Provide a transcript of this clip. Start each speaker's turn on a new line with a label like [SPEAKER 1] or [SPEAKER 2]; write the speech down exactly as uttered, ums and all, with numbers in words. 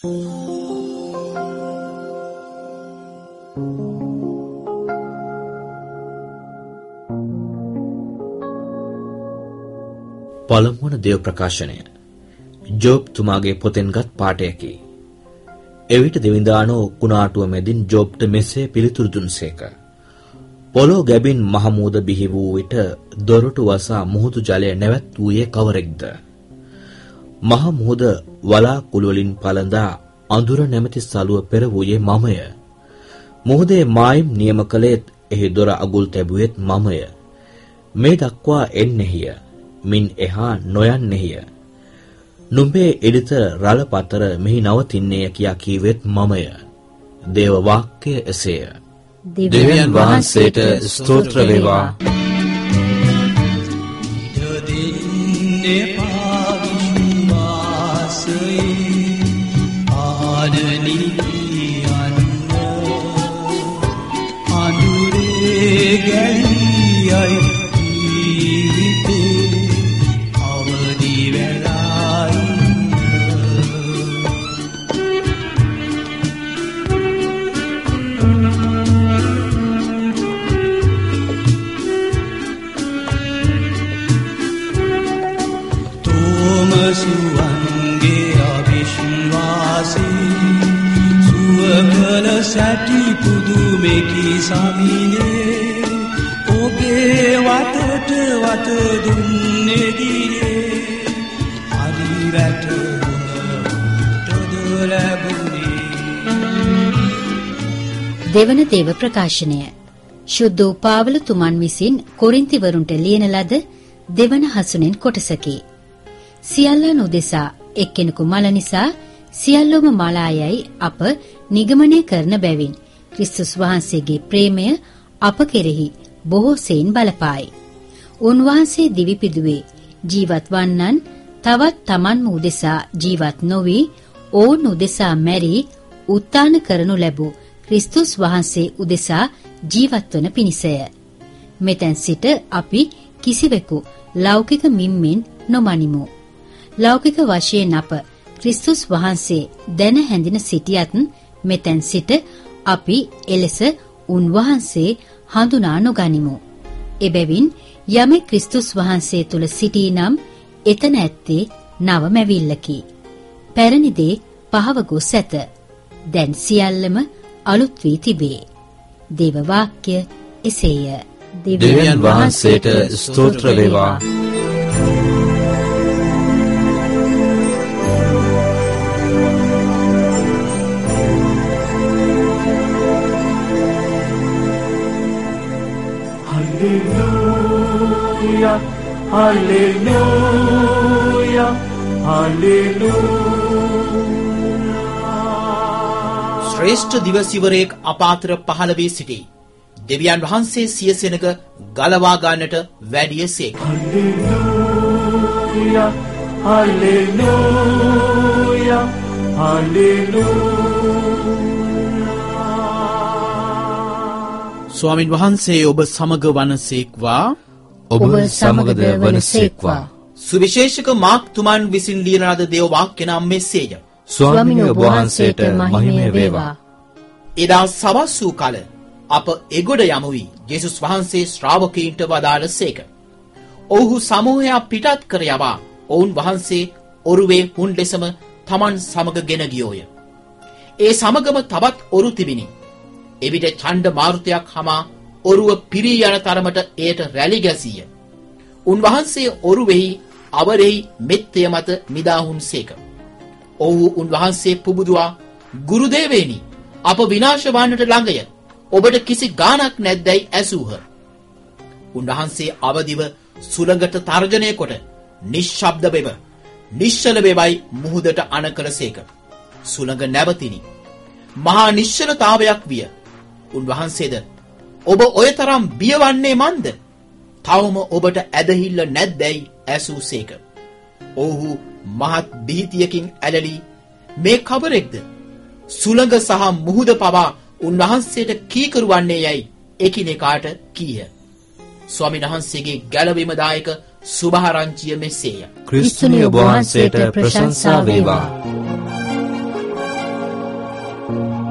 [SPEAKER 1] පළමුවන දේව ප්‍රකාශනය ජෝබ් තුමාගේ පොතෙන්ගත් පාඨයකි. එවිට දෙවිඳානෝ කුණාටුව මැදින් ජෝබ්ට මෙසේ පිළිතුරු දුන්සේක. පොළොව ගැබින් මහමූද බිහි වූ විට දොරටු වසා මුහුදු ජලය නැවැත් වූයේ කවරෙක්ද? මහමුහුද වලාකුළු වලින් පළඳා අඳුර නැමැති සලුව පෙර වූයේ මමය. මුහුදේ මායිම් නියම කළේත් එහි දොර අගුල් තැබුවෙත් මමය. මේ දක්වා එන්නේහිය. මින් එහා නොයන්නේහිය. නුඹේ එඩිත රළ පතර මෙහි නවතින්නේය කියා කීවෙත් මමය. දේව වාක්‍යය එසේය.
[SPEAKER 2] දෙවියන් වහන්සේට ස්තෝත්‍ර වේවා.
[SPEAKER 3] සැටි පුදුමෙකි සමිනේ ඔබේ වතට වත දුන්නේ දිනේ හරි වැටුණට ලැබුණේ.
[SPEAKER 4] දෙවන දේව ප්‍රකාශනය ශුද්ධ පාවල තුමන් විසින් කොරින්තිවරුන්ට ලියන ලද දෙවන හසුනෙන් කොටසකි. සියල්ලන් උදෙසා එක්කෙනෙකු මල නිසා සියල්ලෝම මලායයි අප නිගමනය කරන බැවින් ක්‍රිස්තුස් වහන්සේගේ ප්‍රේමය අප කෙරෙහි බොහෝ සෙයින් බලපායි. උන්වහන්සේ දිවිපිදුවේ ජීවත් වන්නන් තවත් තමන්ම උදෙසා ජීවත් නොවී ඔවුන් උදෙසා මැරී උත්ථාන කරනු ලැබූ ක්‍රිස්තුස් වහන්සේ උදෙසා ජීවත්වන පිණිසය. මෙතැන් සිට අපි කිසිවෙකු ලෞකික මිම්මෙන් නොමනිමු. ලෞකික වශයෙන් අප ක්‍රිස්තුස් වහන්සේ දැන හැඳින සිටියත් මෙතැන් සිට අපි එලෙස උන්වහන්සේ හඳුනා නොගනිමු. එබැවින් යමෙක් ක්‍රිස්තුස් වහන්සේ තුල සිටී නම් එතන ඇත්තේ නව මැවිල්ලකි. පැරණි දේ පහව ගොස් ඇත. දැන් සියල්ලම අලුත් වී තිබේ. දේව වාක්‍ය එසේය.
[SPEAKER 2] දෙවියන් වහන්සේට ස්තෝත්‍ර වේවා.
[SPEAKER 3] Hallelujah, hallelujah, hallelujah.
[SPEAKER 5] ශ්‍රේෂ්ඨ දිවසිවරයෙක් අපාතර පහළ වී සිටී. දෙවියන් වහන්සේ සිය සෙනඟ ගලවා ගන්නට වැඩියසේක.
[SPEAKER 3] Hallelujah, hallelujah, hallelujah.
[SPEAKER 5] ස්වාමින් වහන්සේ ඔබ සමග වනසේක්වා.
[SPEAKER 2] ඔබ සමගද වනසේක්වා.
[SPEAKER 5] සුවිශේෂක මාක් තුමන් විසින් ලියන ලද දේව වාක්‍ය නම් මෙසේය.
[SPEAKER 2] ස්වාමීන් වහන්සේට මහිමය වේවා.
[SPEAKER 5] එදා සවස් වූ කල අප එගොඩ යමු වී යේසුස් වහන්සේ ශ්‍රාවකීන්ට වදාළසේක. ඔවුහු සමූහයක් පිටත් කර යවා ඔවුන් වහන්සේ ඔරුවේ හුන් ලෙසම තමන් සමග ගෙන ගියෝය. ඒ සමගම තවත් ඔරු තිබිනි. එවිට ඡණ්ඩ මාරුතයක් හමා ඔරුව පිරී යන තරමට එයට රැලි ගැසීය. උන්වහන්සේ ඔරුවෙහි අවරෙහි මෙත්තය මත නිදාහුන්සේක. ඔව්හු උන්වහන්සේ පුබුදුවා, ගුරුදේවේනි, අප විනාශ වන්නට ළඟය. ඔබට කිසි ගාණක් නැද්දැයි ඇසූහ. උන්වහන්සේ අවදිව සුළඟට තර්ජනය කොට නිශ්ශබ්ද බෙව, නිශ්චල බෙවයි මුහුදට අණ කළසේක. සුළඟ නැවතිනි. මහා නිශ්චලතාවයක් විය. උන්වහන්සේද, ඔබ ඔය තරම් බියවන්නේ මන්ද? තවම ඔබට ඇදහිල්ල නැද්දැයි ඇසූසේක. ඔව්හු මහත් බිහිතියකින් ඇලලී, මේ කවරෙක්ද? සුළඟ සහ මුහුද පවා උන්වහන්සේට කීකරු වන්නේ යැයි එකිනෙකාට කීහ. ස්වාමීන් වහන්සේගේ ගැලවීමදායක සුභාරංචිය මෙසේය.
[SPEAKER 2] ක්‍රිස්තුනිය වහන්සේට ප්‍රශංසා වේවා.
[SPEAKER 3] Thank you.